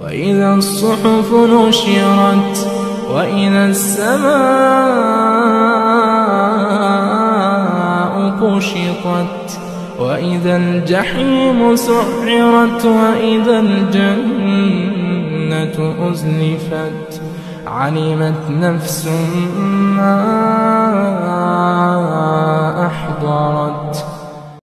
وإذا الصحف نشرت وإذا السماء كشطت وإذا الجحيم سعرت وإذا الجنة أزلفت علمت نفس ما أحضرت